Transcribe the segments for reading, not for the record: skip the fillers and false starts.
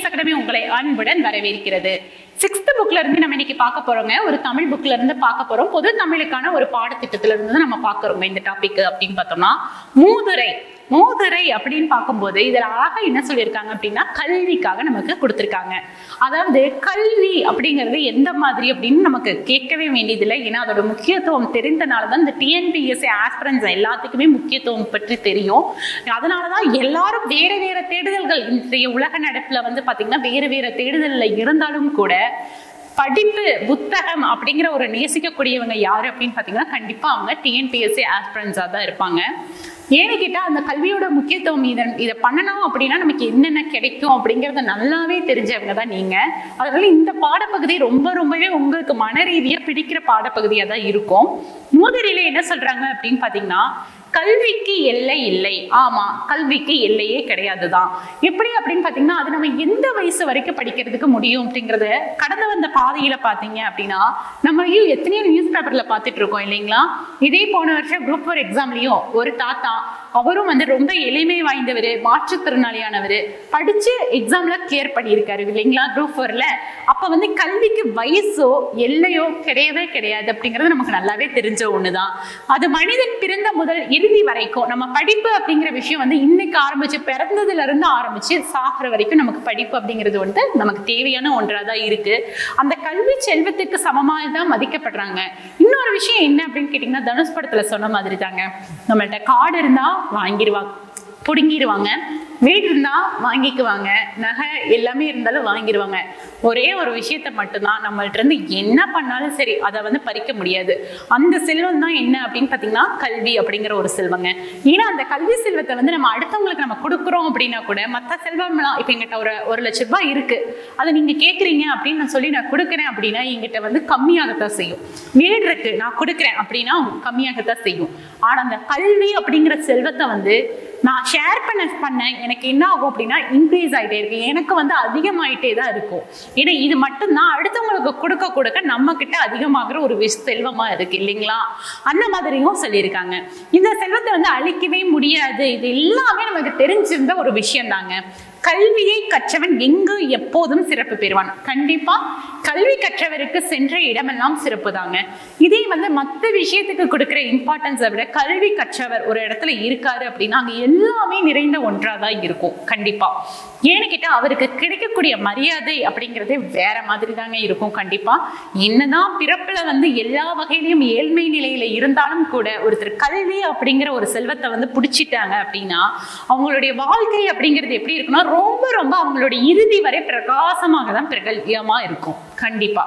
Academy உங்களை அன்புடன் வரவேற்கிறது. 6th புக்ல இருந்து நம்ம இன்னைக்கு பார்க்க போறோங்க. ஒரு தமிழ் புக்ல இருந்து பார்க்க போறோம். பொது தமிழுக்கான ஒரு பாடத்திட்டத்துல இருந்து நம்ம பார்க்கறோம் இந்த டாபிக் அப்படின்னு பார்த்தோம்னா மூதுரை. மூதுரை அப்படின்னு பார்க்கும்போது இதுல அழகா என்ன சொல்லியிருக்காங்க அப்படின்னா கல்விக்காக நமக்கு கொடுத்துருக்காங்க. அதாவது கல்வி அப்படிங்கிறது எந்த மாதிரி அப்படின்னு நமக்கு கேட்கவே வேண்டியதில்லை. ஏன்னா அதோட முக்கியத்துவம் தெரிந்தனாலதான் இந்த டிஎன்பிஎஸ்சி ஆஸ்பிரன்ஸ் எல்லாத்துக்குமே முக்கியத்துவம் பற்றி தெரியும். அதனாலதான் எல்லாரும் வேற வேற தேடுதல்கள் இன்றைய உலக நடப்புல வந்து பாத்தீங்கன்னா வேற வேற தேடுதல்ல இருந்தாலும் கூட படிப்பு புத்தகம் அப்படிங்கிற ஒரு நேசிக்கக்கூடியவங்க யாரு அப்படின்னு பாத்தீங்கன்னா கண்டிப்பா அவங்க டிஎன்பிஎஸ்சி ஆஸ்பிரன்ஸா தான் இருப்பாங்க. ஏன்னு கேட்டா அந்த கல்வியோட முக்கியத்துவம் இதை பண்ணணும் அப்படின்னா நமக்கு என்னென்ன கிடைக்கும் அப்படிங்கறத நல்லாவே தெரிஞ்சவங்க தான் நீங்க. அதனால இந்த பாடப்பகுதி ரொம்பவே உங்களுக்கு மன ரீதியா பிடிக்கிற பாடப்பகுதியா தான் இருக்கும். மூதுரையில என்ன சொல்றாங்க அப்படின்னு பாத்தீங்கன்னா கல்விக்கு எல்லை இல்லை. ஆமா, கல்விக்கு எல்லையே கிடையாதுதான். எப்படி அப்படின்னு பாத்தீங்கன்னா அது நம்ம எந்த வயசு வரைக்கும் படிக்கிறதுக்கு முடியும் அப்படிங்கறத கடந்து வந்த பாதையில பாத்தீங்க அப்படின்னா நம்ம எத்தனையோ நியூஸ் பேப்பர்ல பாத்துட்டு இருக்கோம் இல்லைங்களா. இதே போன வருஷம் குரூப் 4 எக்ஸாம்லயும் ஒரு தாத்தா, அவரும் வந்து ரொம்ப எளிமை வாய்ந்தவர், மாற்றுத்திறனாளியானவர், படிச்சு எக்ஸாம்ல கிளியர் பண்ணியிருக்காரு இல்லைங்களா குரூப் 4ல. அப்ப வந்து கல்விக்கு வயசோ எல்லையோ கிடையவே கிடையாது அப்படிங்கிறது நமக்கு நல்லாவே தெரிஞ்ச ஒண்ணுதான். அது மனிதன் பிறந்த முதல் இறுதி வரைக்கும் நம்ம படிப்பு அப்படிங்கிற விஷயம் வந்து இன்னைக்கு ஆரம்பிச்சு பிறந்ததுல இருந்து ஆரம்பிச்சு சாகிற வரைக்கும் நமக்கு படிப்பு அப்படிங்கிறது வந்து நமக்கு தேவையான ஒன்றாதான் இருக்கு. அந்த கல்வி செல்வத்துக்கு சமமாக தான் மதிக்கப்படுறாங்க. இன்னொரு விஷயம் என்ன அப்படின்னு கேட்டீங்கன்னா தனுஷ் படத்துல சொன்ன மாதிரி தாங்க. நம்மள்ட்ட காடு இருந்தா வாங்கிடுவாங்க, புடுங்கிடுவாங்க, வீடு இருந்தா வாங்கிக்குவாங்க, நகை எல்லாமே இருந்தாலும் வாங்கிடுவாங்க. ஒரே ஒரு விஷயத்த மட்டும்தான் நம்மள்ட்ட இருந்து என்ன பண்ணாலும் சரி அதை வந்து பறிக்க முடியாது. அந்த செல்வம் தான் என்ன அப்படின்னு பாத்தீங்கன்னா கல்வி அப்படிங்கிற ஒரு செல்வங்க. ஏன்னா அந்த கல்வி செல்வத்தை வந்து நம்ம அடுத்தவங்களுக்கு நம்ம கொடுக்குறோம் அப்படின்னா கூட மற்ற செல்வம்லாம் இப்ப எங்கிட்ட ஒரு லட்ச ரூபாய் இருக்கு, அதை நீங்க கேட்குறீங்க அப்படின்னு நான் சொல்லி நான் கொடுக்குறேன் அப்படின்னா எங்கிட்ட வந்து கம்மியாகத்தான் செய்யும். வீடு இருக்கு நான் கொடுக்குறேன் அப்படின்னா கம்மியாகத்தான் செய்யும். ஆனா அந்த கல்வி அப்படிங்கிற செல்வத்தை வந்து நான் ஷேர் பண்ண எனக்கு என்ன ஆகும் அப்படின்னா இன்க்ரீஸ் ஆகிட்டே இருக்கு, எனக்கு வந்து அதிகமாயிட்டே தான் இருக்கும். ஏன்னா இது மட்டும்தான் அடுத்தவங்களுக்கு கொடுக்க நம்ம கிட்ட அதிகமாகிற ஒரு செல்வமா இருக்கு இல்லைங்களா. அந்த மாதிரியும் சொல்லியிருக்காங்க. இந்த செல்வத்தை வந்து அழிக்கவே முடியாது. இது எல்லாமே நமக்கு தெரிஞ்சிருந்த ஒரு விஷயம் தாங்க. கல்வியை கற்றவன் எங்கு எப்போதும் சிறப்பு பெறுவான். கண்டிப்பா கல்வி கற்றவருக்கு சென்ற இடமெல்லாம் சிறப்பு தாங்க. இதே வந்து மற்ற விஷயத்துக்கு கொடுக்குற இம்பார்ட்டன்ஸை விட கல்வி கற்றவர் ஒரு இடத்துல இருக்காரு அப்படின்னா அங்க எல்லாமே நிறைந்த ஒன்றாதான் இருக்கும் கண்டிப்பா. ஏன்னு கேட்டா அவருக்கு கிடைக்கக்கூடிய மரியாதை அப்படிங்கிறது வேற மாதிரி தாங்க இருக்கும் கண்டிப்பா. என்னதான் பிறப்புல வந்து எல்லா வகையிலையும் ஏழ்மை நிலையில இருந்தாலும் கூட ஒருத்தர் கல்வி அப்படிங்கிற ஒரு செல்வத்தை வந்து பிடிச்சிட்டாங்க அப்படின்னா அவங்களுடைய வாழ்க்கை அப்படிங்கிறது எப்படி இருக்குன்னா ரொம்ப அவங்களுடைய இறுதி வரை பிரகாசமாக தான் பிரகல்யமா இருக்கும் கண்டிப்பா.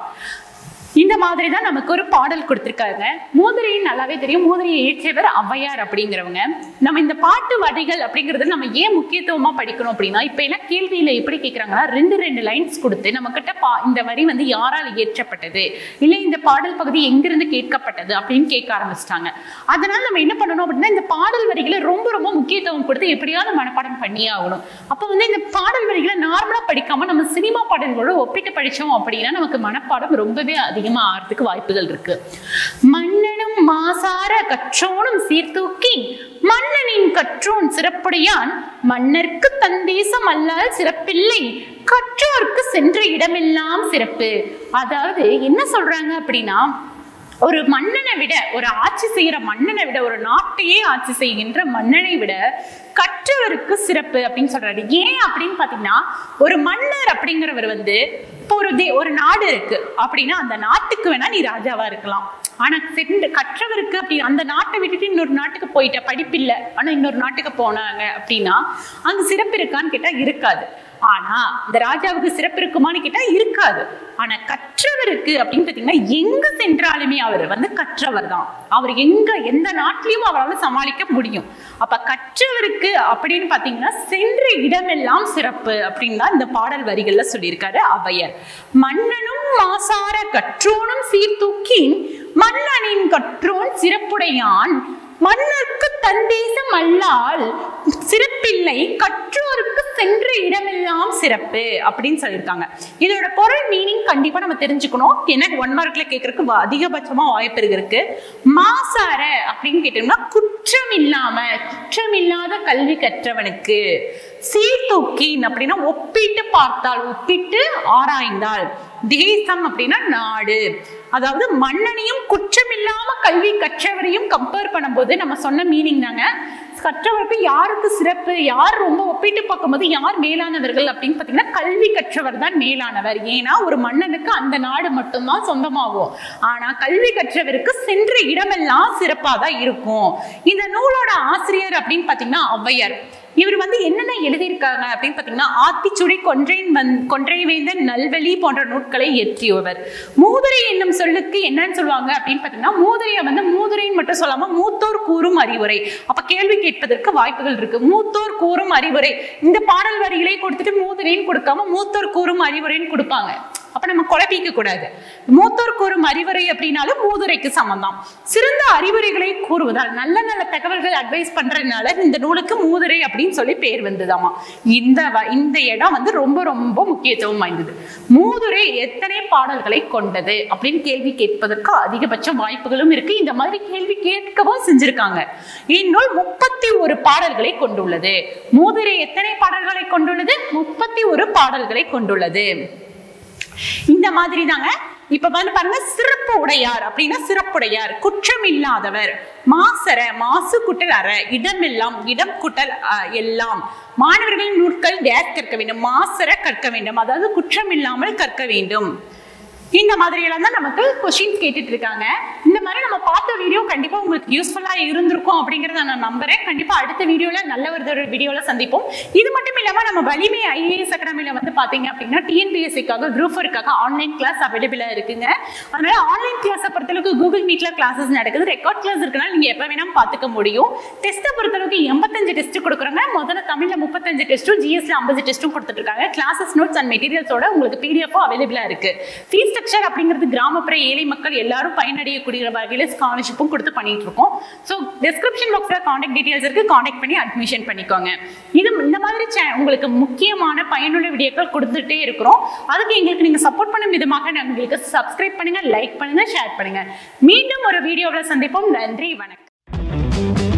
இந்த மாதிரி தான் நமக்கு ஒரு பாடல் கொடுத்திருக்காங்க. மூதுரையின் நல்லாவே தெரியும். மூதுரையை இயற்றியவர் ஔவையார் அப்படிங்கிறவங்க. நம்ம இந்த பாட்டு வரிகள் அப்படிங்கிறது நம்ம ஏன் முக்கியத்துவமா படிக்கணும் அப்படின்னா இப்ப எல்லாம் கேள்வியில எப்படி கேட்கறாங்கன்னா 2 லைன்ஸ் கொடுத்து நம்ம கிட்ட இந்த வரி வந்து யாரால் இயற்றப்பட்டது, இல்லை இந்த பாடல் பகுதி எங்கிருந்து கேட்கப்பட்டது அப்படின்னு கேட்க ஆரம்பிச்சிட்டாங்க. அதனால நம்ம என்ன பண்ணணும் அப்படின்னா இந்த பாடல் வரிகளை ரொம்ப முக்கியத்துவம் கொடுத்து எப்படியாவது மனப்பாடம் பண்ணியே ஆகணும். அப்ப வந்து இந்த பாடல் வரிகளை நார்மலா படிக்காம நம்ம சினிமா பாடல்களோட ஒப்பிட்டு படிச்சோம் அப்படின்னா நமக்கு மனப்பாடம் ரொம்பவே அதிகமா ஆகிறதுக்கு வாய்ப்புகள் இருக்கு. மன்னனும் மாசார கற்றோனும் சீர்தூக்கி மன்னனின் கற்றோன் சிறப்புடையான் மன்னர்க்கு தந்தேசம் அல்லால் சிறப்பில்லை கற்றோர்க்கு சென்ற இடமெல்லாம் சிறப்பு. அதாவது என்ன சொல்றாங்க அப்படின்னா ஒரு மன்னனை விட, ஒரு ஆட்சி செய்யற மன்னனை விட, ஒரு நாட்டையே ஆட்சி செய்கின்ற மன்னனை விட கற்றவருக்கு சிறப்பு அப்படின்னு சொல்றாரு. ஏன் அப்படின்னு பாத்தீங்கன்னா ஒரு மன்னர் அப்படிங்கிறவர் வந்து இப்போ ஒரு நாடு இருக்கு அப்படின்னா அந்த நாட்டுக்கு வேணா நீ ராஜாவா இருக்கலாம். ஆனா கற்றவருக்கு அப்படி அந்த நாட்டை விட்டுட்டு இன்னொரு நாட்டுக்கு போயிட்ட, படிப்பில்லை ஆனா இன்னொரு நாட்டுக்கு போனாங்க அப்படின்னா அங்க சிறப்பு இருக்கான்னு கேட்டா இருக்காது. ஆனா இந்த ராஜாவுக்கு சிறப்பு இருக்குமான்னு கேட்டா இருக்காது. ஆனா கற்றவருக்கு அப்படின்னு பாத்தீங்கன்னா எங்க சென்றாலுமே அவர் வந்து கற்றவர் தான். அவர் எந்த நாட்டிலையும் அவரால் சமாளிக்க முடியும். அப்ப கற்றவருக்கு அப்படின்னு பாத்தீங்கன்னா சென்ற இடமெல்லாம் சிறப்பு அப்படின்னு தான் இந்த பாடல் வரிகள்ல சொல்லியிருக்காரு ஔவையார். மன்னனும் மாசார கற்றோனும் சீர்தூக்கி மன்னனின் கற்றோன் சிறப்புடையான் மன்னர்க்கு தன் தேசம் அல்லால் சிறப்பில்லை, கற்றோருக்கு சென்ற இடமெல்லாம் சிறப்பு அப்படின்னு சொல்லியிருக்காங்க. இதோட பொருள் மீனிங் கண்டிப்பா நம்ம தெரிஞ்சுக்கணும். ஏன்னா 1 மார்க்ல கேட்கறதுக்கு அதிகபட்சமா வாய்ப்பு இருக்கு. மாசார அப்படின்னு கேட்டோம்னா குற்றமில்லாத கல்வி கற்றவனுக்கு. சீர்தூக்கின் அப்படின்னா ஒப்பிட்டு பார்த்தால், ஒப்பிட்டு ஆராய்ந்தால். தேசம் அப்படின்னா நாடு. அதாவது மன்னனையும் குற்றமில்லாம கல்வி கற்றவரையும் கம்பேர் பண்ணும்போது நம்ம சொன்ன மீனிங் தாங்க. கற்றவருக்கு யாருக்கு சிறப்பு, யார் ரொம்ப ஒப்பிட்டு பார்க்கும்போது யார் மேலானவர்கள் அப்படின்னு பார்த்தீங்கன்னா கல்வி கற்றவர் தான் மேலானவர். ஏன்னா ஒரு மன்னனுக்கு அந்த நாடு மட்டும்தான் சொந்தமாகும். ஆனா கல்வி கற்றவருக்கு சென்ற இடமெல்லாம் சிறப்பாக தான் இருக்கும். இந்த நூலோட ஆசிரியர் அப்படின்னு பார்த்தீங்கன்னா ஔவையார். இவர் என்னென்ன எழுதியிருக்காங்க அப்படின்னு பார்த்தீங்கன்னா ஆத்திச்சுடி, கொன்றை வேந்தன், நல்வழி போன்ற நூட்களை இயற்றியவர். மூதுரை என்னும் சொல்லுக்கு என்னன்னு சொல்லுவாங்க அப்படின்னு பார்த்தீங்கன்னா மூதுரையை மூதுரைன்னு மட்டும் சொல்லாம மூத்தோர் கூறும் அறிவுரை. அப்ப கேள்வி கேட்பதற்கு வாய்ப்புகள் இருக்கு. மூத்தோர் கூறும் அறிவுரை, இந்த பாடல் வரிகளை கொடுத்துட்டு மூதுரைன்னு கொடுக்காம மூத்தோர் கூறும் அறிவுரைன்னு கொடுப்பாங்க. அப்ப நம்ம குழப்பிக்க கூடாது. மூத்தோர் கூறும் அறிவுரை அப்படின்னாலும் மூதுரைக்கு சமந்தான். சிறந்த அறிவுரைகளை கூறுவதால், நல்ல நல்ல தகவல்கள் அட்வைஸ் பண்றதுனால இந்த நூலுக்கு மூதுரை அப்படின்னு சொல்லி பேர் வந்ததாமா. இந்த இடம் ரொம்ப ரொம்ப முக்கியத்துவம் வாய்ந்தது. மூதுரை எத்தனை பாடல்களை கொண்டது அப்படின்னு கேள்வி கேட்பதற்கு அதிகபட்ச வாய்ப்புகளும் இருக்கு. இந்த மாதிரி கேள்வி கேட்கவும் செஞ்சிருக்காங்க. இந்நூல் 31 பாடல்களை கொண்டுள்ளது. மூதுரை எத்தனை பாடல்களை கொண்டுள்ளது? 31 பாடல்களை கொண்டுள்ளது. இந்த மாதிரி தாங்க. இப்ப பாருங்க, சிறப்பு உடையார் அப்படின்னா சிறப்புடையார், குற்றம் இல்லாதவர். மாசர, மாசு குட்டல் அற, இடமெல்லாம், இடம் குட்டல் எல்லாம். மாணவர்களின் நூட்கள் டேஸ் கற்க வேண்டும், மாசர கற்க வேண்டும், அதாவது குற்றம் இல்லாமல் கற்க வேண்டும். இந்த மாதிரி எல்லாம் தான் நமக்கு கொஸ்டின்ஸ் கேட்டுட்டு இருக்காங்க. இந்த மாதிரி நம்ம பார்த்த வீடியோ கண்டிப்பா உங்களுக்கு யூஸ்ஃபுல்லா இருந்திருக்கும் அப்படிங்கறத நான் நம்புறேன். கண்டிப்பா அடுத்த வீடியோல நல்ல ஒரு வீடியோல சந்திப்போம். இது மட்டும் இல்லாம நம்ம வலிமை ஐஏஎஸ் அகாடமில பாத்தீங்க அப்படின்னா டிஎன்பிஎஸ்சிக்காக குரூப் 4க்காக ஆன்லைன் கிளாஸ் அவைலபிளா இருக்குங்க. அதனால ஆன்லைன் கிளாஸை பொறுத்தளவுக்கு கூகுள் மீட்ல கிளாஸஸ் நடக்குது. ரெக்கார்ட் கிளாஸ் இருக்கனால நீங்க எப்ப வேணாலும் பாத்துக்க முடியும். டெஸ்ட்டை பொறுத்தளவுக்கு 85 டெஸ்ட் கொடுக்குறாங்க. முதல்ல தமிழ்ல 35 டெஸ்ட்டும், ஜிஎஸ்ல 50 டெஸ்ட்டும் கொடுத்துட்டு இருக்காங்க. கிளாஸஸ் நோட்ஸ் அண்ட் மெட்டீரியல்ஸோட உங்களுக்கு பிடிஎஃப் அவைலபிளா இருக்கு. ஃபீஸ் ஸ்ட்ரக்சர் அப்படிங்கிறது கிராமப்புற ஏழை மக்கள் எல்லாரும் பயனடையக்கூடிய வகையில ஸ்காலர்ஷிப்பும் கொடுத்து பண்ணிட்டு இருக்கோம். ஸோ டிஸ்கிரிப்ஷன் பாக்ஸ்ல கான்டாக்ட் டீடைல்ஸ் இருக்கு, கான்டாக்ட் பண்ணி அட்மிஷன் பண்ணிக்கோங்க. இந்த மாதிரி உங்களுக்கு முக்கியமான பயனுள்ள வீடியோக்கள் கொடுத்துட்டே இருக்கிறோம். அதுக்கு எங்களுக்கு நீங்க சப்போர்ட் பண்ணும் விதமாக உங்களுக்கு சப்ஸ்கிரைப் பண்ணுங்க, லைக் பண்ணுங்க, ஷேர் பண்ணுங்க. மீண்டும் ஒரு வீடியோவில் சந்திப்போம். நன்றி, வணக்கம்.